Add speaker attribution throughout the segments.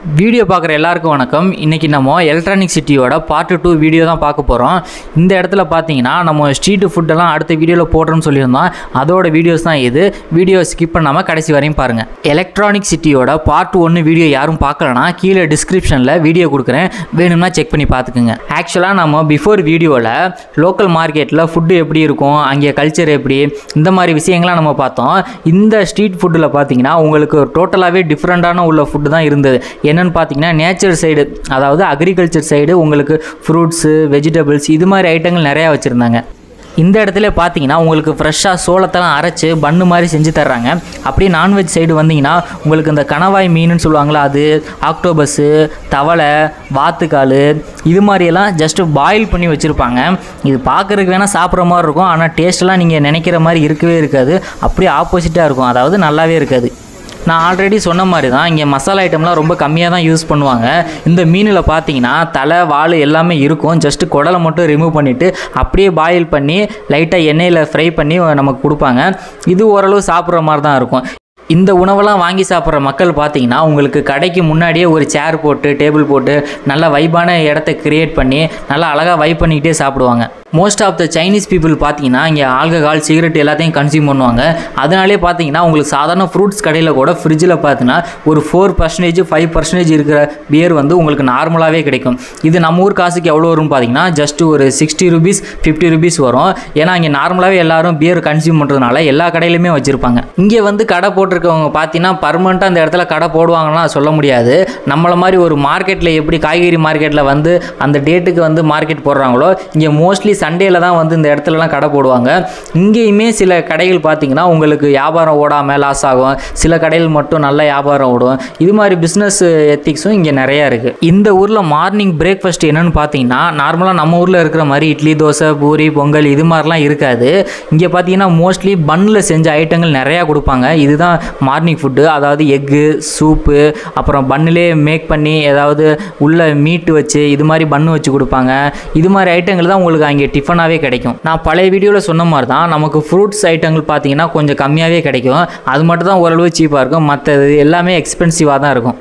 Speaker 1: Video பார்க்குற எல்லாருக்கும் வணக்கம். இன்றைக்கி நம்ம எலக்ட்ரானிக் சிட்டியோட பார்ட் 2 வீடியோ தான் பார்க்க போகிறோம். இந்த இடத்துல பார்த்தீங்கன்னா நம்ம ஸ்ட்ரீட் ஃபுட்டெல்லாம் அடுத்த வீடியோவில் போடுறோன்னு சொல்லியிருந்தோம். அதோட வீடியோஸ் தான் இது. வீடியோ ஸ்கிப் பண்ணாமல் கடைசி வரையும் பாருங்கள். எலக்ட்ரானிக் சிட்டியோட பார்ட் 1 வீடியோ யாரும் பார்க்கலனா கீழே டிஸ்கிரிப்ஷனில் வீடியோ கொடுக்குறேன், வேணும்னா செக் பண்ணி பார்த்துக்குங்க. ஆக்சுவலாக நம்ம பிஃபோர் வீடியோவில் லோக்கல் மார்க்கெட்டில் ஃபுட்டு எப்படி இருக்கும், அங்கே கல்ச்சர் எப்படி, இந்த மாதிரி விஷயங்கள்லாம் நம்ம பார்த்தோம். இந்த ஸ்ட்ரீட் ஃபுட்டில் பார்த்தீங்கன்னா உங்களுக்கு டோட்டலாகவே டிஃப்ரெண்ட்டான உள்ள ஃபுட்டு தான் இருந்தது. என்னென்னு பார்த்தீங்கன்னா நேச்சர் சைடு, அதாவது அக்ரிகல்ச்சர் சைடு உங்களுக்கு ஃப்ரூட்ஸு, வெஜிடபிள்ஸ் இது மாதிரி ஐட்டங்கள் நிறையா வச்சுருந்தாங்க. இந்த இடத்துல பார்த்தீங்கன்னா உங்களுக்கு ஃப்ரெஷ்ஷாக சோளத்தெல்லாம் அரைச்சி பன்னு மாதிரி செஞ்சு தர்றாங்க. அப்படியே நான்வெஜ் சைடு வந்தீங்கன்னா உங்களுக்கு இந்த கணவாய் மீனுன்னு சொல்லுவாங்களா, அது ஆக்டோபஸ்ஸு, தவளை, வாத்துக்கால் இது மாதிரியெல்லாம் ஜஸ்ட்டு பாயில் பண்ணி வச்சுருப்பாங்க. இது பார்க்குறதுக்கு வேணால் சாப்பிட்ற மாதிரி இருக்கும், ஆனால் டேஸ்ட்டெல்லாம் நீங்கள் நினைக்கிற மாதிரி இருக்கவே இருக்காது. அப்படியே ஆப்போசிட்டாக இருக்கும், அதாவது நல்லாவே இருக்காது. நான் ஆல்ரெடி சொன்ன மாதிரி தான் இங்கே மசாலா ஐட்டம்லாம் ரொம்ப கம்மியாக தான் யூஸ் பண்ணுவாங்க. இந்த மீனில் பார்த்தீங்கன்னா தலை, வால் எல்லாமே இருக்கும். ஜஸ்ட்டு குடலை மட்டும் ரிமூவ் பண்ணிவிட்டு அப்படியே பாயில் பண்ணி லைட்டாக எண்ணெயில் ஃப்ரை பண்ணி நமக்கு கொடுப்பாங்க. இது ஓரளவு சாப்பிட்ற மாதிரி தான் இருக்கும். இந்த உணவெல்லாம் வாங்கி சாப்பிட்ற மக்கள் பார்த்தீங்கன்னா உங்களுக்கு கடைக்கு முன்னாடியே ஒரு சேர் போட்டு டேபிள் போட்டு நல்லா வைப்பான இடத்த க்ரியேட் பண்ணி நல்லா அழகாக வைப் பண்ணிக்கிட்டே சாப்பிடுவாங்க. Most of the Chinese people பார்த்தீங்கன்னா இங்கே ஆல்கஹால், சிகரெட் எல்லாத்தையும் கன்சியூம் பண்ணுவாங்க. அதனாலே பார்த்தீங்கன்னா உங்களுக்கு சாதாரண ஃப்ரூட்ஸ் கடையில் கூட ஃப்ரிட்ஜில் பார்த்தீங்கன்னா ஒரு 4%, 5% இருக்கிற பியர் வந்து உங்களுக்கு நார்மலாகவே கிடைக்கும். இது நம்ம ஊர் காசுக்கு எவ்வளோ வரும்னு பார்த்தீங்கன்னா ஜஸ்ட்டு ஒரு 60 ரூபீஸ் 50 ரூபீஸ் வரும். ஏன்னா இங்கே நார்மலாகவே எல்லாரும் பியர் கன்சியூம் பண்ணுறதுனால எல்லா கடையிலுமே வச்சுருப்பாங்க. இங்கே வந்து கடை போட்டிருக்கவங்க பார்த்தீங்கன்னா பர்மனெண்ட்டாக அந்த இடத்துல கடை போடுவாங்கன்னா சொல்ல முடியாது. நம்மளை மாதிரி ஒரு மார்க்கெட்டில் எப்படி காய்கறி மார்க்கெட்டில் வந்து அந்த டேட்டுக்கு வந்து மார்க்கெட் போடுறாங்களோ, இங்கே மோஸ்ட்லி சண்டேல தான் வந்து இந்த இடத்துலலாம் கடை போடுவாங்க. இங்கேயுமே சில கடைகள் பார்த்தீங்கன்னா உங்களுக்கு வியாபாரம் ஓடாமல் லாஸ் ஆகும், சில கடைகள் மட்டும் நல்ல வியாபாரம் ஓடும். இது மாதிரி பிஸ்னஸ் எத்திக்ஸும் இங்கே நிறையா இருக்குது. இந்த ஊரில் மார்னிங் பிரேக்ஃபாஸ்ட் என்னென்னு பார்த்தீங்கன்னா நார்மலாக நம்ம ஊரில் இருக்கிற மாதிரி இட்லி, தோசை, பூரி, பொங்கல் இது மாதிரிலாம் இருக்காது. இங்கே பார்த்தீங்கன்னா மோஸ்ட்லி பன்னில் செஞ்ச ஐட்டங்கள் நிறையா கொடுப்பாங்க. இதுதான் மார்னிங் ஃபுட்டு, அதாவது எக்கு, சூப்பு, அப்புறம் பன்னிலே மேக் பண்ணி ஏதாவது உள்ள மீட்டு வச்சு இது மாதிரி பன்னு வச்சு கொடுப்பாங்க. இது மாதிரி ஐட்டங்கள் தான் உங்களுக்கு அங்கே டிஃபனாகவே கிடைக்கும். நான் பழைய வீடியோவில் சொன்ன மாதிரி தான் நமக்கு ஃப்ரூட்ஸ் ஐட்டங்கள் பார்த்தீங்கன்னா கொஞ்சம் கம்மியாகவே கிடைக்கும். அது மட்டும் தான் ஓரளவு சீப்பாக இருக்கும், மற்றது எல்லாமே எக்ஸ்பென்சிவாக தான் இருக்கும்.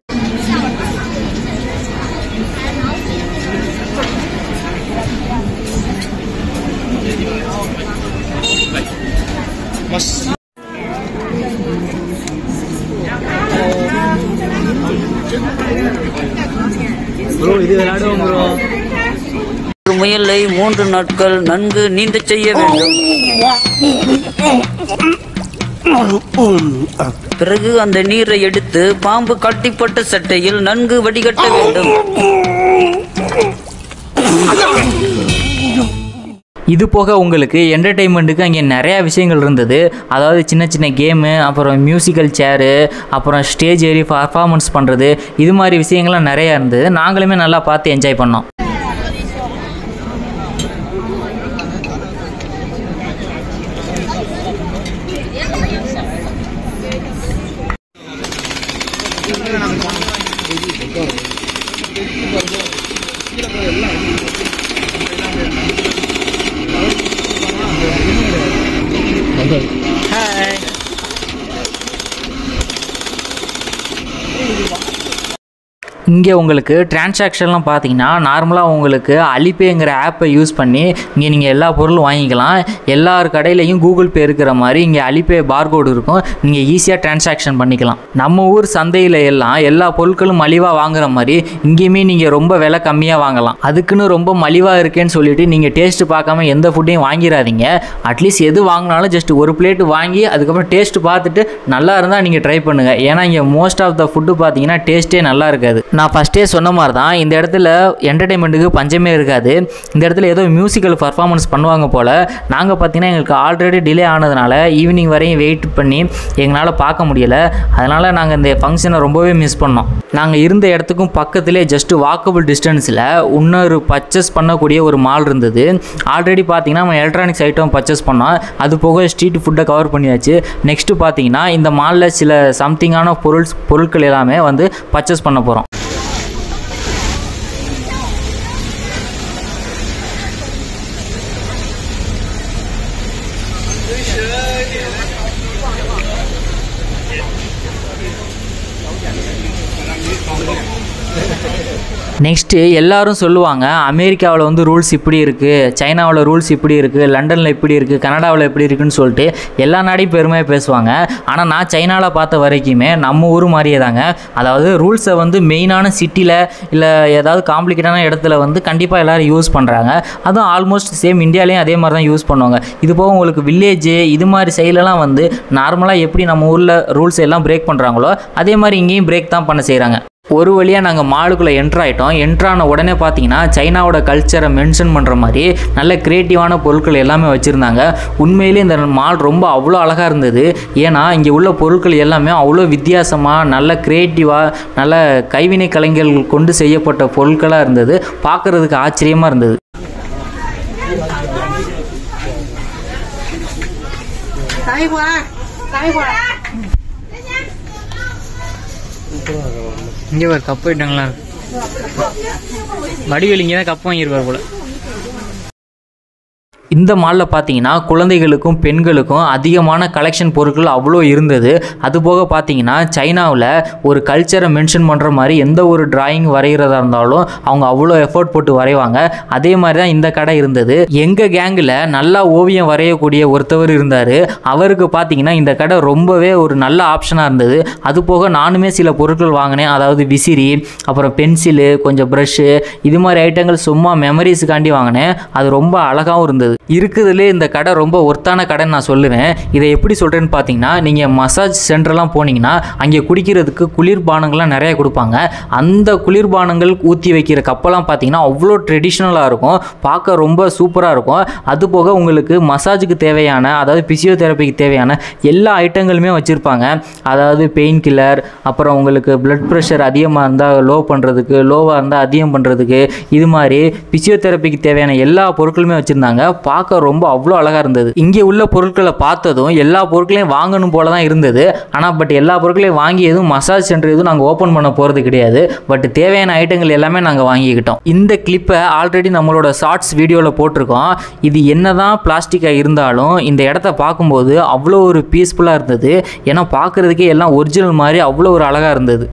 Speaker 1: இது விளையாடுவோம் ப்ரோ.
Speaker 2: முயலை 3 நாட்கள் நன்கு நீந்த செய்ய வேண்டும். பிறகு அந்த நீரை எடுத்து பாம்பு கட்டிப்பட்ட சட்டையில் நன்கு வடிகட்ட வேண்டும்.
Speaker 1: இது போக உங்களுக்கு என்டர்டெயின்மெண்ட்டுக்கு அங்கே நிறையா விஷயங்கள் இருந்தது. அதாவது சின்ன சின்ன கேமு, அப்புறம் மியூசிக்கல் சேரு, அப்புறம் ஸ்டேஜ் ஏறி பர்ஃபார்மன்ஸ் பண்ணுறது, இது மாதிரி விஷயங்கள்லாம் நிறையா இருந்தது. நாங்களுமே நல்லா பார்த்து என்ஜாய் பண்ணோம். Hi. இங்கே உங்களுக்கு டிரான்சாக்ஷன்லாம் பார்த்தீங்கன்னா நார்மலாக உங்களுக்கு அலிபேங்கிற ஆப்பை யூஸ் பண்ணி இங்கே நீங்கள் எல்லா பொருளும் வாங்கிக்கலாம். எல்லார் கடையிலையும் கூகுள் பே இருக்கிற மாதிரி இங்கே அலிபே பார்கோடு இருக்கும். நீங்கள் ஈஸியாக டிரான்சாக்ஷன் பண்ணிக்கலாம். நம்ம ஊர் சந்தையில் எல்லாம் எல்லா பொருட்களும் மலிவாக வாங்குற மாதிரி இங்கேயுமே நீங்கள் ரொம்ப விலை கம்மியாக வாங்கலாம். அதுக்குன்னு ரொம்ப மலிவாக இருக்கேன்னு சொல்லிட்டு நீங்கள் டேஸ்ட்டு பார்க்காம எந்த ஃபுட்டையும் வாங்கிடாதீங்க. அட்லீஸ்ட் எது வாங்கினாலும் ஜஸ்ட் ஒரு பிளேட்டு வாங்கி அதுக்கப்புறம் டேஸ்ட்டு பார்த்துட்டு நல்லா இருந்தால் நீங்கள் ட்ரை பண்ணுங்கள். ஏன்னா இங்கே மோஸ்ட் ஆஃப் த ஃபுட்டு பார்த்தீங்கன்னா டேஸ்ட்டே நல்லா இருக்காது. நான் ஃபஸ்ட்டே சொன்ன மாதிரி தான் இந்த இடத்துல என்டர்டெயின்மெண்ட்டுக்கு பஞ்சமே இருக்காது. இந்த இடத்துல ஏதோ மியூசிக்கல் பர்ஃபார்மன்ஸ் பண்ணுவாங்க போல். நாங்கள் பார்த்தீங்கன்னா எங்களுக்கு ஆல்ரெடி டிலே ஆனதுனால ஈவினிங் வரையும் வெயிட் பண்ணி எங்களால் பார்க்க முடியலை. அதனால் நாங்கள் இந்த ஃபங்க்ஷனை ரொம்பவே மிஸ் பண்ணோம். நாங்கள் இருந்த இடத்துக்கும் பக்கத்துலேயே ஜஸ்ட்டு வாக்கபிள் டிஸ்டன்ஸில் இன்னொரு பர்ச்சேஸ் பண்ணக்கூடிய ஒரு மால் இருந்தது. ஆல்ரெடி பார்த்தீங்கன்னா நம்ம எலக்ட்ரானிக்ஸ் ஐட்டம் பர்ச்சேஸ் பண்ணோம். அது போக ஸ்ட்ரீட் ஃபுட்டை கவர் பண்ணியாச்சு. நெக்ஸ்ட்டு பார்த்தீங்கன்னா இந்த மாலில் சில சம்திங்கான பொருட்கள் எல்லாமே வந்து பர்ச்சேஸ் பண்ண போகிறோம். நெக்ஸ்ட்டு எல்லாரும் சொல்லுவாங்க அமெரிக்காவில் வந்து ரூல்ஸ் இப்படி இருக்குது, சைனாவில் ரூல்ஸ் இப்படி இருக்குது, லண்டனில் இப்படி இருக்குது, கனடாவில் எப்படி இருக்குன்னு சொல்லிட்டு எல்லா நாடையும் பெருமையாக பேசுவாங்க. ஆனால் நான் சைனாவில் பார்த்த வரைக்குமே நம்ம ஊர் மாதிரியே தாங்க. அதாவது ரூல்ஸை வந்து மெயினான சிட்டியில் இல்லை ஏதாவது காம்ப்ளிகேட்டான இடத்துல வந்து கண்டிப்பாக எல்லோரும் யூஸ் பண்ணுறாங்க. அதுவும் ஆல்மோஸ்ட் சேம் இந்தியாவிலையும் அதே மாதிரி தான் யூஸ் பண்ணுவாங்க. இது போக உங்களுக்கு வில்லேஜு இது மாதிரி சைட்லலாம் வந்து நார்மலாக எப்படி நம்ம ஊரில் ரூல்ஸ் எல்லாம் பிரேக் பண்ணுறாங்களோ அதே மாதிரி இங்கேயும் பிரேக் தான் பண்ண செய்கிறாங்க. ஒரு வழியாக நாங்கள் மாலுக்குள்ளே என்ட்ராயிட்டோம். என்ட்ரான உடனே பார்த்தீங்கன்னா சைனாவோட கல்ச்சரை மென்ஷன் பண்ணுற மாதிரி நல்ல க்ரியேட்டிவான பொருட்கள் எல்லாமே வச்சுருந்தாங்க. உண்மையிலே இந்த மால் ரொம்ப அவ்வளோ அழகாக இருந்தது. ஏன்னா இங்கே உள்ள பொருட்கள் எல்லாமே அவ்வளோ வித்தியாசமாக நல்ல க்ரியேட்டிவாக நல்ல கைவினை கலைஞர்கள் கொண்டு செய்யப்பட்ட பொருட்களாக இருந்தது. பார்க்குறதுக்கு ஆச்சரியமாக இருந்தது. இங்கே ஒரு கப்பு ஐட்டங்களா வடிவேல் இங்கே தான் கப்பு வாங்கியிருப்பார் போல. இந்த மாலில் பார்த்தீங்கன்னா குழந்தைகளுக்கும் பெண்களுக்கும் அதிகமான கலெக்ஷன் பொருட்கள் அவ்வளோ இருந்தது. அதுபோக பார்த்தீங்கன்னா சைனாவில் ஒரு கல்ச்சரை மென்ஷன் பண்ணுற மாதிரி எந்த ஒரு டிராயிங் வரைகிறதா இருந்தாலும் அவங்க அவ்வளோ எஃபோர்ட் போட்டு வரைவாங்க. அதே மாதிரி தான் இந்த கடை இருந்தது. எங்கள் கேங்கில் நல்லா ஓவியம் வரையக்கூடிய ஒருத்தவர் இருந்தார். அவருக்கு பார்த்தீங்கன்னா இந்த கடை ரொம்பவே ஒரு நல்ல ஆப்ஷனாக இருந்தது. அதுபோக நானுமே சில பொருட்கள் வாங்கினேன். அதாவது விசிறி, அப்புறம் பென்சிலு, கொஞ்சம் ப்ரஷ்ஷு, இது மாதிரி ஐட்டங்கள் சும்மா மெமரிஸுக்காண்டி வாங்கினேன். அது ரொம்ப அழகாகவும் இருந்தது. இருக்குதுலே இந்த கடை ரொம்ப ஒர்த்தான கடைன்னு நான் சொல்லுவேன். இதை எப்படி சொல்கிறேன்னு பார்த்தீங்கன்னா, நீங்கள் மசாஜ் சென்டர்லாம் போனீங்கன்னா அங்கே குடிக்கிறதுக்கு குளிர்பானங்கள்லாம் நிறைய கொடுப்பாங்க. அந்த குளிர்பானங்கள் ஊற்றி வைக்கிற கப்பெல்லாம் பார்த்தீங்கன்னா அவ்வளோ ட்ரெடிஷ்னலாக இருக்கும், பார்க்க ரொம்ப சூப்பராக இருக்கும். அதுபோக உங்களுக்கு மசாஜுக்கு தேவையான, அதாவது பிசியோதெரப்பிக்கு தேவையான எல்லா ஐட்டங்களுமே வச்சுருப்பாங்க. அதாவது பெயின் கில்லர், அப்புறம் உங்களுக்கு பிளட் ப்ரெஷர் அதிகமாக இருந்தால் லோ பண்ணுறதுக்கு, லோவாக இருந்தால் அதிகம் பண்ணுறதுக்கு, இது மாதிரி பிசியோதெரப்பிக்கு தேவையான எல்லா பொருட்களுமே வச்சுருந்தாங்க. பார்க்க ரொம்ப அவ்வளோ அழகாக இருந்தது. இங்கே உள்ள பொருட்களை பார்த்ததும் எல்லா பொருட்களையும் வாங்கணும் போல தான் இருந்தது. ஆனால் பட் எல்லா பொருட்களையும் வாங்கி எதுவும் மசாஜ் சென்டர் எதுவும் நாங்கள் ஓப்பன் பண்ண போகிறது கிடையாது. பட் தேவையான ஐட்டங்கள் எல்லாமே நாங்கள் வாங்கிக்கிட்டோம். இந்த கிளிப்பை ஆல்ரெடி நம்மளோட ஷார்ட்ஸ் வீடியோவில் போட்டிருக்கோம். இது என்ன தான் பிளாஸ்டிக்காக இருந்தாலும் இந்த இடத்த பார்க்கும்போது அவ்வளோ ஒரு பீஸ்ஃபுல்லாக இருந்தது. ஏன்னா பார்க்குறதுக்கே எல்லாம் ஒரிஜினல் மாதிரி அவ்வளோ ஒரு அழகாக இருந்தது.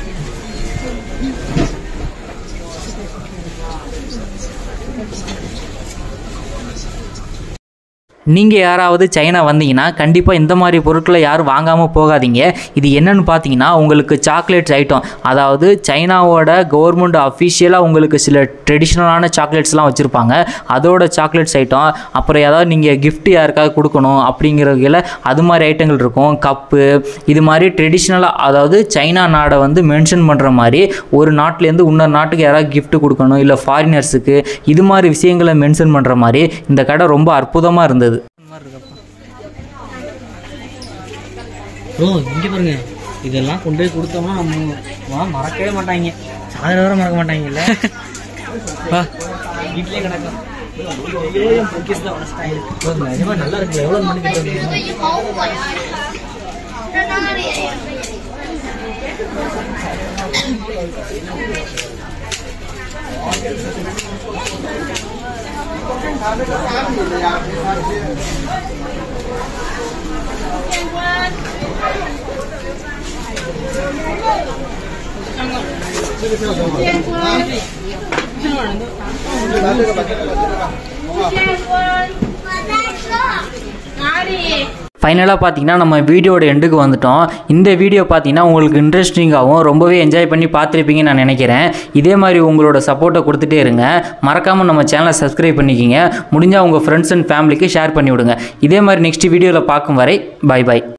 Speaker 1: நீங்கள் யாராவது சைனா வந்தீங்கன்னா கண்டிப்பாக இந்த மாதிரி பொருட்களை யாரும் வாங்காமல் போகாதீங்க. இது என்னென்னு பார்த்தீங்கன்னா உங்களுக்கு சாக்லேட்ஸ் ஐட்டம், அதாவது சைனாவோட கவர்மெண்ட் அஃபிஷியலாக உங்களுக்கு சில ட்ரெடிஷ்னலான சாக்லேட்ஸ்லாம் வச்சுருப்பாங்க. அதோட சாக்லேட்ஸ் ஐட்டம், அப்புறம் ஏதாவது நீங்கள் கிஃப்ட் யாருக்காவது கொடுக்கணும் அப்படிங்கிறதுல அது மாதிரி ஐட்டங்கள் இருக்கும். கப்பு, இது மாதிரி ட்ரெடிஷ்னலாக, அதாவது சைனா நாடை வந்து மென்ஷன் பண்ணுற மாதிரி ஒரு நாட்டிலேருந்து இன்னொரு நாட்டுக்கு யாராவது கிஃப்ட் கொடுக்கணும், இல்லை ஃபாரினர்ஸுக்கு, இது மாதிரி விஷயங்களை மென்ஷன் பண்ணுற மாதிரி இந்த கடை ரொம்ப அற்புதமாக இருந்தது.
Speaker 3: இங்கே பாருங்க, இதெல்லாம் கொண்டு போய் கொடுத்தோம்னா நம்ம மறக்கவே மாட்டாங்க. சாதனை வர மறக்க மாட்டாங்கல்ல. வீட்லயே கிடக்கும். நல்லா இருக்குல்ல, எவ்வளவு மணி
Speaker 1: ஃபைனலாக பார்த்தீங்கன்னா நம்ம வீடியோட எண்டுக்கு வந்துட்டோம். இந்த வீடியோ பார்த்தீங்கன்னா உங்களுக்கு இன்ட்ரெஸ்டிங்காகவும் ரொம்பவே என்ஜாய் பண்ணி பார்த்துருப்பீங்கன்னு நான் நினைக்கிறேன். இதே மாதிரி உங்களோட சப்போர்ட்டை கொடுத்துட்டே இருங்க. மறக்காமல் நம்ம சேனலை சப்ஸ்கிரைப் பண்ணிக்கிங்க. முடிஞ்சால் உங்கள் ஃப்ரெண்ட்ஸ் அண்ட் ஃபேமிலிக்கு ஷேர் பண்ணி விடுங்க. இதே மாதிரி நெக்ஸ்ட் வீடியோவில் பார்க்கும் வரை பை பாய்.